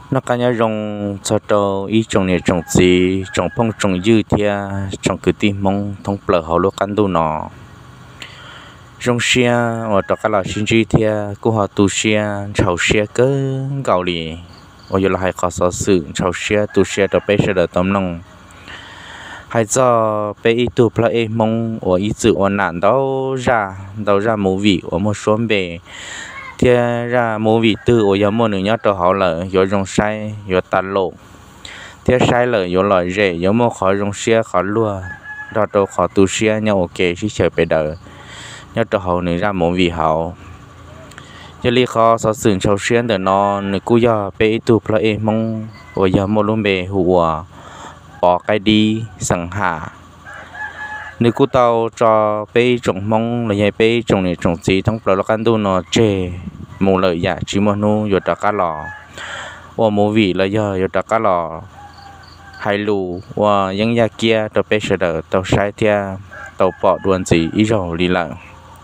nó cá nhau rong cho trâu ý trồng này trồng gì trồng phong trồng dư thia trồng cứ tim mong thông bờ họ lúc ăn đồ nọ rong xia và cho cá lò xin dư thia cô họ tu xia chầu xia cơ gạo lì và giờ là hai khó sở sự chầu xia tu xia cho bé sẽ được tóm nông hai do bé ít tu plei mong và ít sự ổn nạn đâu ra mù vị và một số bề thì ra mô vị tư ở nhà mô nữ nhớ cho họ là do dùng sai do tàn lộ thì sai là do loại rẻ do mô khó dùng xe khó lùa đó đâu khó tu xe nhau ok chỉ chờ bây giờ nhớ cho họ nữ ra mô vị họ cho li khó sở sử châu xuyên để nó nữ cú do bé tu plei mong ở nhà mô luôn bề hùa bỏ cái đi sẵn hạ nếu cú tàu cho bé trồng mong là nhà bé trồng này trồng gì thông bờ lộc ăn tu nó chè mù lợi dạ chỉ mà nu rồi trả cá lò và mù vị là giờ rồi trả cá lò hai lù và những nhà kia tàu bé sẽ đỡ tàu sai thia tàu bỏ đuôn gì ý rồi đi lại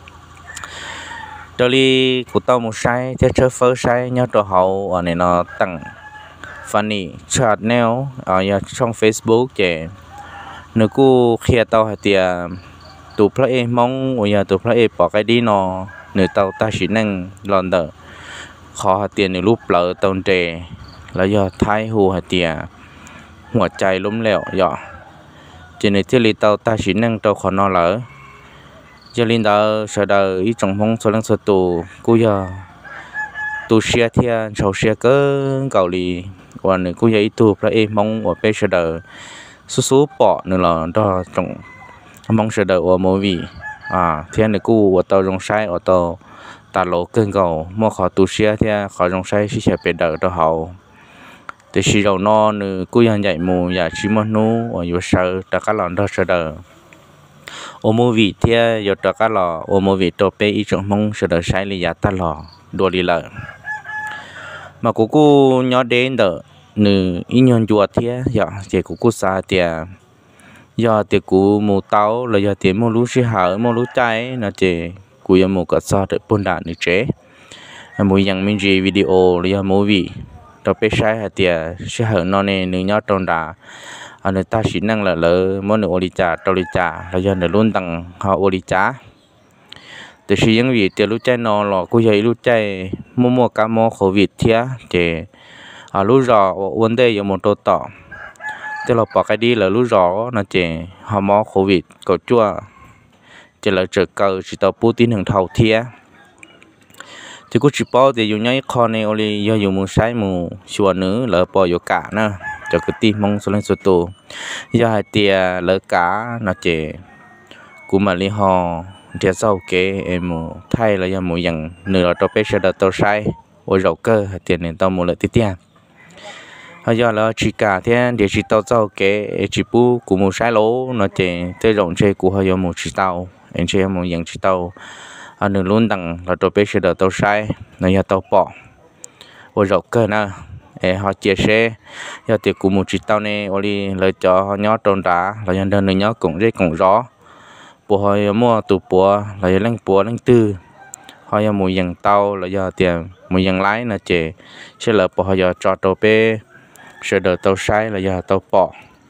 đó li cú tàu một sai theo chơi phơi sai nhau tàu hậu ở này nó tăng funny chat neo ở trong Facebook chè nếu cô khi tàu hay tiệt tụ plei mong ở nhà tụ plei bỏ cái đi nó nếu tàu ta chỉ năng lòn đỡ khó hay tiệt nếu lúc lỡ tàu trẻ là do thái hù hay tiệtหัวใจล้มเหลวย่อcho nên thiết lý tàu ta chỉ năng tàu khó nó lỡ cho nên đó sợ đời ý trong mong số lượng số tụ cú giờ tụ xe thiên sầu xe cơ cầu lì và nếu cú giờ ý tụ plei mong ở bên sợ đời số bỏ nữa là đó trong mong sẽ đợi ở mỗi vị thiên này cũ ở tàu rong sai ở tàu tà lỗ cơn cầu mua khó tu xe thì khó rong sai chỉ sẽ bị đợi đó hậu thì chỉ đầu no nữa cũ yang dạy mù ya chỉ muốn nu ở vô sợ tất cả lòn đó sẽ đợi ở mỗi vị thì vô tất cả lò ở mỗi vị tổ pe ý trong mong sẽ đợi sai lý giá ta lò đua đi lợi mà cũ nhớ đến đợi nữ ý nhân chùa thế giờ chỉ cũ xa thì giờ thì cũ mù tàu là giờ thì mù lú sĩ hở mù lú trái nó chỉ cũ giờ mù cả sao để buôn đạn được chế mù yang mình chỉ video là giờ mù vị đó bé sai hả thì sĩ hở nó này nữ nhớ trong đà anh ta chỉ năng là lỡ món nữ oli trà tàu oli trà là giờ nữ luôn tăng họ oli trà từ khi những vị thì lú trái nó là cũ giờ lú trái mua cá mò khẩu vịt thế thì lú giò vấn đề ở một tổ tỏ tức là bỏ cái đi là lú giò nó chỉ họ mò khẩu vịt cậu chua chỉ là chờ cầu chỉ tàu Putin hàng thầu thia thì cũng chỉ bỏ thì dùng những con này oli do dùng một sai một xua nữa là bỏ vô cả nữa cho cái tim mong số lên số tù do hai tia lỡ cả nó chỉ cũng mà li họ thì sau cái em một thay là do một dạng nửa tàu pe sẽ đợt tàu sai ở dầu cơ tiền nên tàu một lợi tiết tiền giờ là chỉ cả thế để chỉ tàu sau cái chỉ bu của một sai lố nó chỉ tới rộng chơi của họ một chỉ tàu anh chơi một dạng chỉ tàu anh đừng luôn đằng là tàu pe sẽ đợt tàu sai nó giờ tàu bỏ ở dầu cơ nè họ chia sẻ giờ thì của một chỉ tàu này oli lời cho họ nhớ tròn đá là nhân đơn nhớ cũng dễ cũng rõ bộ họ mua tụ bộ là lãnh tư họ giờ một dạng tàu là giờ tiền một dạng lái là chỉ sẽ là bộ họ giờ cho tàu pe sẽ đợi tàu sai là giờ tàu bỏ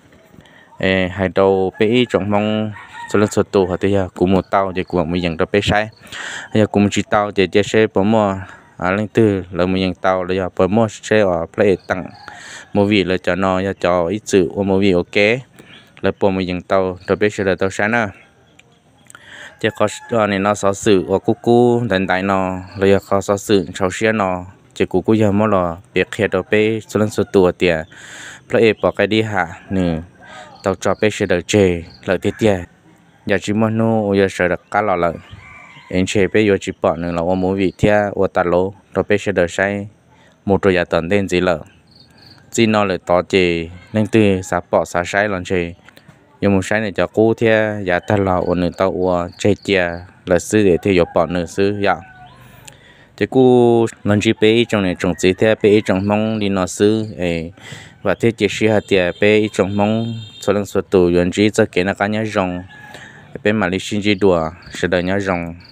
hai tàu pe trong mong số lượng số tàu họ thì giờ cũng một tàu thì cũng một dạng tàu pe sai giờ cũng chỉ tàu thì chỉ sẽ bỏ mua lãnh tư là một dạng tàu là giờ bỏ mua sẽ ở play tặng một vị là cho nó giờ cho ít sự một vị ok là bỏ một dạng tàu tàu pe sẽ đợi tàu sai nữa thì có này nó sở sự ở cú đánh đại nó là giờ có sở sự sau xe nó chỉ cú giờ mới là việc hiện ở bên số lượng số tuổi tiền plei bỏ cái đi hạ nè tàu cho bên sẽ được chơi lợi tiết tiền giờ chỉ muốn nu giờ sẽ được cá lò lợi anh chơi bên giờ chỉ bỏ nữa là ở mỗi vị thia ở tạt lô tàu bên sẽ được sai một rồi giờ tuần tên gì lợi chỉ nó là tao chơi nên từ xã bỏ xã sai lần chơi nhưng một sai này cho cú thia giờ tạt lò ở nữa tàu ở chơi chia là sư để theo bỏ nữa sư dạng thì cô lần chỉ bé trong này trồng gì thế bé trong mong đi nó sư và thế chỉ sử hạt tiền bé trong mong số lượng số tụ yuan chỉ cho cái nó cá nhau rong bé mà đi xin chỉ đùa sẽ đợi nhau rong